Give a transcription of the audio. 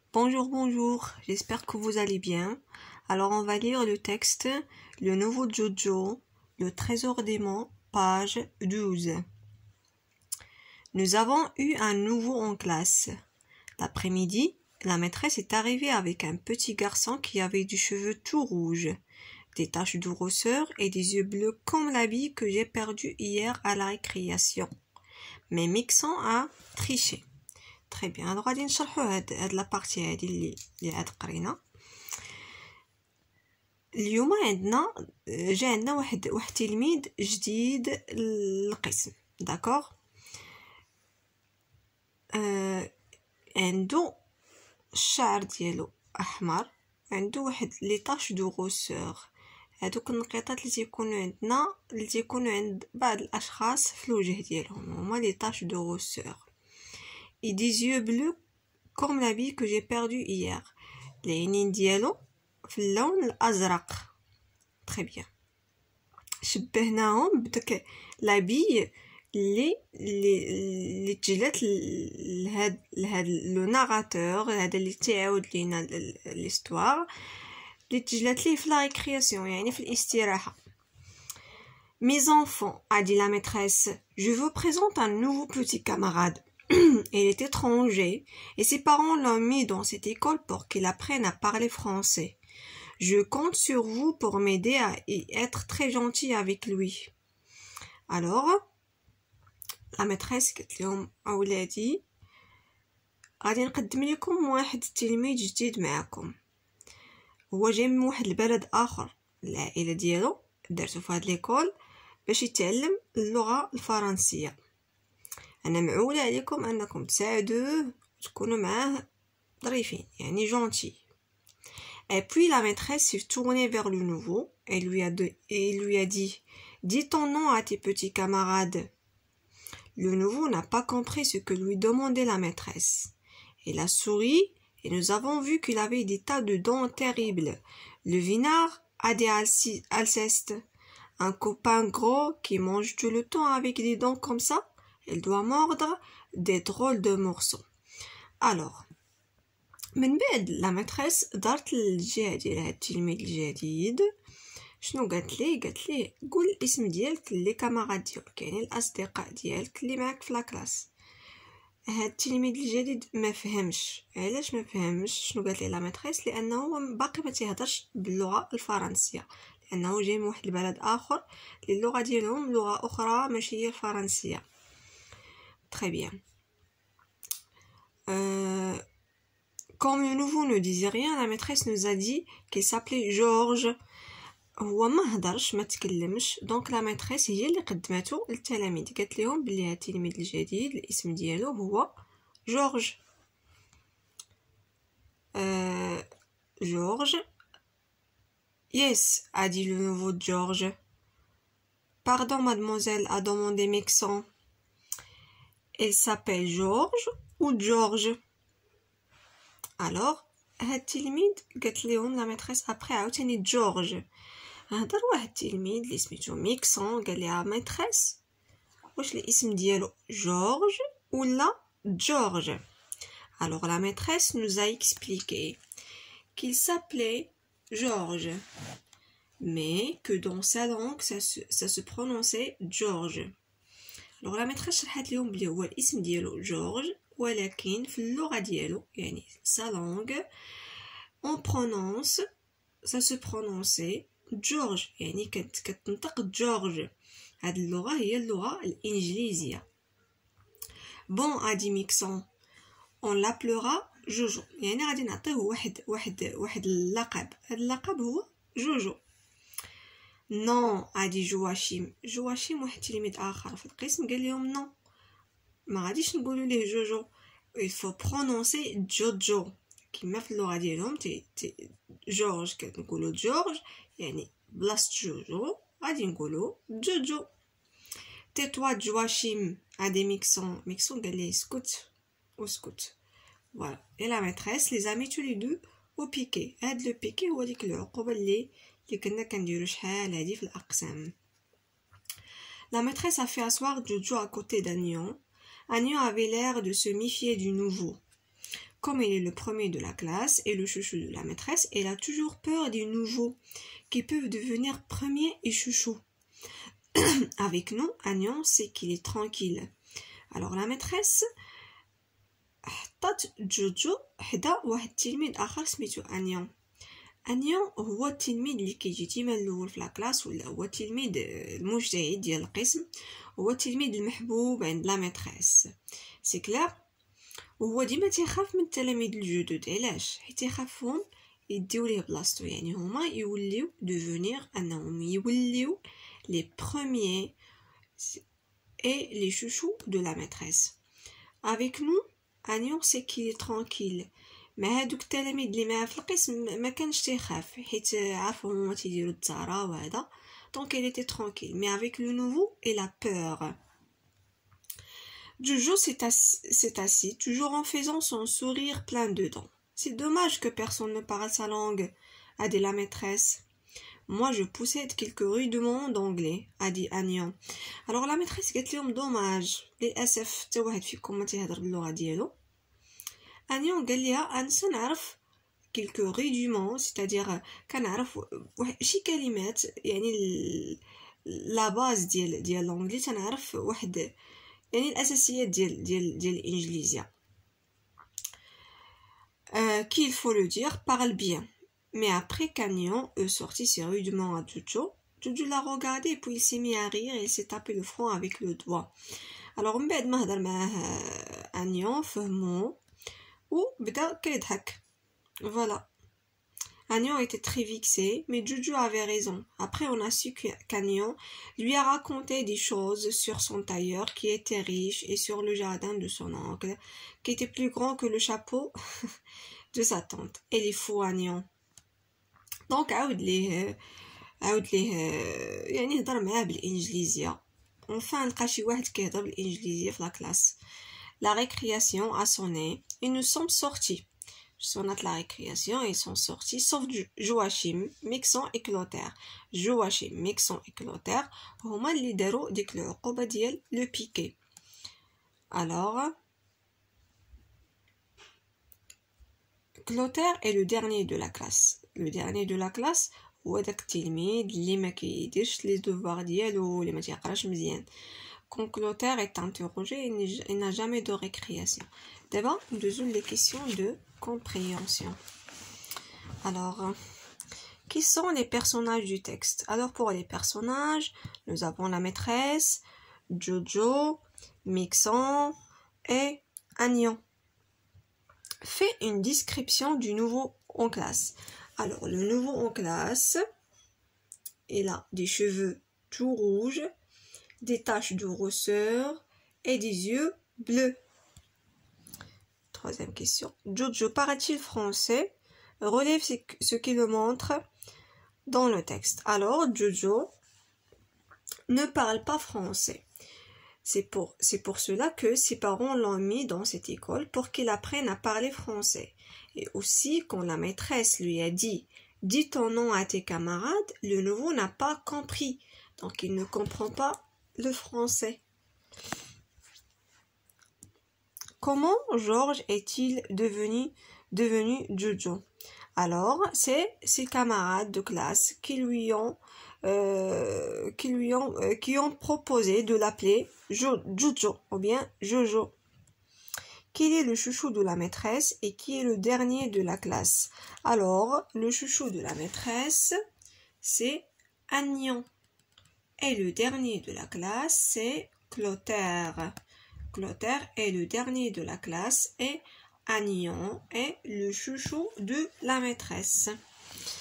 Bonjour, bonjour, j'espère que vous allez bien. Alors on va lire le texte, le nouveau Jojo, le trésor d'aimant, page 12. Nous avons eu un nouveau en classe. L'après-midi, la maîtresse est arrivée avec un petit garçon qui avait du cheveu tout rouge, des taches de rousseur et des yeux bleus comme l'habit que j'ai perdu hier à la récréation. Mais Mixon a triché. Très bien, alors غادي نشرحوا هاد لابارتي هادي اللي عاد قرينا. اليوم جا عندنا واحد تلميذ جديد للقسم، داكوغ. عنده الشعر ديالو احمر، عنده واحد لي طاش دو غوسور، هادوك النقيطات اللي تيكونوا عند بعض الاشخاص في الوجه ديالهم هما لي طاش دو غوسور. et des yeux bleus comme l'habit que j'ai perdu hier. العينين ديالو في اللون الازرق. très bien. شبهناهم بداك لابي اللي تجلت لهاد لو ناراتور، هذا اللي تيعاود لينا ليستوار اللي تجلت ليه في لا ريكرياسيون، يعني في الاستراحه. Mes enfants, a dit la maîtresse, je vous présente un nouveau petit camarade. Il est étranger et ses parents l'ont mis dans cette école pour qu'il apprenne à parler français. Je compte sur vous pour m'aider à être très gentil avec lui. Alors, la maîtresse قالت لهم أولادي غادي نقدم لكم واحد التلميذ جديد معكم، هو جاي من واحد البلد آخر، العائلة ديالو درتو في هاد ليكول باش يتعلم اللغة الفرنسية. أنا معولة عليكم أنكم تساعدوه وتكونوا معاه ظريفين، يعني gentil. Et puis la maîtresse s'est tournée vers le nouveau et lui a dit dis ton nom à tes petits camarades. Le nouveau n'a pas compris ce que lui demandait la maîtresse. Il a souri et nous avons vu qu'il avait des tas de dents terribles. Le vinard a des alcestes. Un copain gros qui mange tout le temps avec des dents comme ça, il doit mordre des drôles de morceaux. Alors, من بعد لا ماتريس دارت الجهه ديال هاد التلميذ الجديد. شنو قالت ليه قول الاسم ديالك لي كاماراد ديالك، يعني الاصدقاء ديالك اللي معاك في لاكلاس. هاد التلميذ الجديد ما فهمش. علاش ما فهمش؟ شنو قالت ليه لا ماتريس؟ لانه باقي ما تيهضرش باللغه الفرنسيه، لانه جاي من واحد البلد اخر اللي اللغه ديالهم لغه اخرى ماشي هي الفرنسيه. très bien. Comme le nouveau ne disait rien, la maîtresse nous a dit qu'il s'appelait Georges. هو ما هضرش ما تكلمش، دونك لا ماتريس هي اللي قدمته للتلاميذ، قالت لهم بلي هاد التلميذ الجديد الاسم ديالو هو جورج. Georges. Yes, a dit le nouveau George. Pardon, mademoiselle, a demandé Mixon. Il s'appelle George ou George? Alors هاد التلميذ قالت لهم لا ماتريس ابري عاوتاني جورج. هضر واحد التلميذ اللي سميتو ميكسون قال لها ماتريس واش الاسم ديالو جورج ولا جورج. Alors la maîtresse nous a expliqué qu'il s'appelait George, mais que dans sa langue ça se prononçait George. Alors la maîtresse شرحت لهم بلي هو الاسم ديالو جورج، ولكن في اللغة ديالو يعني sa langue on prononce ça se prononçait جورج، يعني كتنطق جورج. هاد اللغة هي اللغة الإنجليزية. Bon, a dit Mixon, on l'appellera جوجو، يعني غادي نعطيه واحد اللقب، هاد اللقب هو جوجو. Non, a dit جواشيم واحد تلميذ آخر في القسم قال لهم non، ما غاديش نقولوا ليه جوجو، il faut prononcer جوجو كما في اللغة ديالهم. جورج كنقولوا جورج، يعني بلاصة جوجو غادي نقولوا جوجو. تيتوا جواشيم عادي ميكسون قال ليه اسكت. voilà. Et la maîtresse les a mis tous les deux au piquet. هاد لو بيكي هو ديك العقوبة اللي كنا كنديرو شحال هادي في الأقسام. La maîtresse a fait asseoir Jojo à côté d'Agnon. Agnon avait l'air de se méfier du nouveau. Comme il est le premier de la classe et le chouchou de la maîtresse, elle a toujours peur des nouveaux qui peuvent devenir premiers et chouchous. Avec nous, Agnon sait qu'il est tranquille. Alors la maîtresse حطت جوجو حدا واحد التلميذ آخر سميتو أنيون. أنيون هو التلميذ اللي كيجي ديما الأول في لاكلاس، ولا هو التلميذ المجتهد ديال القسم، هو التلميذ المحبوب عند لا ميتريس. سي كلار. وهو ديما تيخاف من التلاميذ الجدد. علاش؟ حيت يخافهم يديو ليه بلاصتو، يعني هما يوليو devenir انهم يوليو les premiers et les chouchous de la maîtresse. Avec nous, Agnon sait qu'il est tranquille. مع هادوك التلاميذ اللي معاه في القسم ما كانش تيخاف، حيت عارفهم هما تيديروا التزارة وهذا. Donc elle était tranquille. Mais avec le nouveau, elle a peur. Jojo s'est assis, toujours en faisant son sourire plein de dents. C'est dommage que personne ne parle sa langue, a dit la maîtresse. Moi, je possède quelques rudiments d'anglais, a dit Agnon. Alors la maîtresse قالت لهم dommage. للأسف حتى واحد فيكم ما تيهضر باللغة ديالو. Agnon قال لها أنا سنعرف quelques rudiments, c'est-à-dire كنعرف شي كلمات، يعني لا باز ديال الانجليزي تنعرف واحد، يعني الاساسيات ديال الانجليزيه. Qu'il faut le dire, parle bien. Mais après qu'Agnon eut sorti ses rudiments à Jojo, Jojo l'a regardé et puis il s'est mis à rire et il s'est tapé le front avec le doigt. Alors من بعد ما هضر معاه Agnon فهمو وبدا كيضحك. Voilà. Agnon était très vexé, mais Jojo avait raison. Après, on a su qu'Agnon lui a raconté des choses sur son tailleur qui était riche et sur le jardin de son oncle, qui était plus grand que le chapeau de sa tante. Elle est fou, Agnon. Donc, عاود ليه يعني هضر معاه بالإنجليزية. Enfin, لقى شي واحد كيهضر بالإنجليزية في لا كلاس. La récréation a sonné et nous sommes sortis. Sonnat la récréation, ils sont sortis, sauf Joachim, Mixon et Clotaire. Joachim, Mixon et Clotaire, هما اللي داروا ديك العقوبة ديال le piqué. Alors, Clotaire est le dernier de la classe. Le dernier de la classe هو داك التلميذ اللي ما كيديرش لي دوفوار ديالو، اللي ما تيقراش مزيان. Quand Clotaire est interrogé, il n'a jamais de récréation. D'abord, nous résolvons les questions de compréhension. Alors, qui sont les personnages du texte? Alors, pour les personnages, nous avons la maîtresse, Jojo, Mixon et Agnon. Fais une description du nouveau en classe. Alors, le nouveau en classe, il a des cheveux tout rouges, des taches de rousseur et des yeux bleus. Troisième question. Jojo parle-t-il français? Relève ce qui le montre dans le texte. Alors, Jojo ne parle pas français. C'est pour cela que ses parents l'ont mis dans cette école pour qu'il apprenne à parler français. Et aussi, quand la maîtresse lui a dit « Dis ton nom à tes camarades », le nouveau n'a pas compris. Donc, il ne comprend pas le français. Comment Georges est-il devenu Jojo? Alors, c'est ses camarades de classe qui ont proposé de l'appeler Jojo ou bien Jojo. Qui est le chouchou de la maîtresse et qui est le dernier de la classe? Alors, le chouchou de la maîtresse, c'est Agnon. Et le dernier de la classe, c'est Clotaire. Clotaire est le dernier de la classe et Agnon est le chouchou de la maîtresse.